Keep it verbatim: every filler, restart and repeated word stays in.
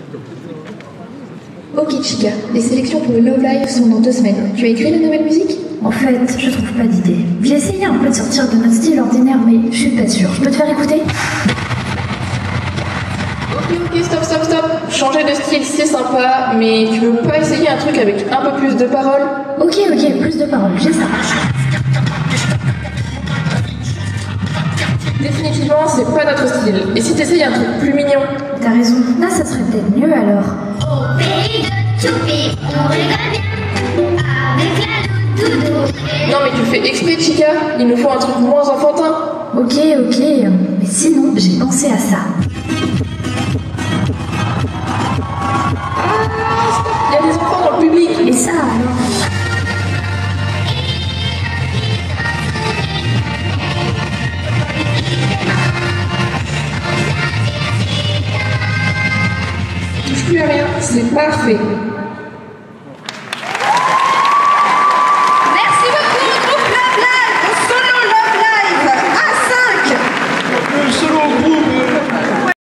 Ok Chica, les sélections pour le Love Live sont dans deux semaines. Tu as écrit la nouvelle musique? En fait, je trouve pas d'idée. J'ai essayé un peu de sortir de notre style ordinaire, mais je suis pas sûre. Je peux te faire écouter? Ok, ok, stop, stop, stop. Changer de style, c'est sympa, mais tu veux pas essayer un truc avec un peu plus de paroles? Ok, ok, plus de paroles, j'ai ça. Définitivement, c'est pas notre style. Et si t'essayes un truc plus mignon? T'as raison. Là, ça serait peut-être mieux alors. Au pays de Choupi, on rigole bien avec la loupe doudou. Non mais tu fais exprès Chica, il nous faut un truc moins enfantin. Ok, ok, mais sinon, j'ai pensé à ça. Ah, stop, il y a des enfants dans le public. Et ça alors? Touche plus à rien, c'est parfait.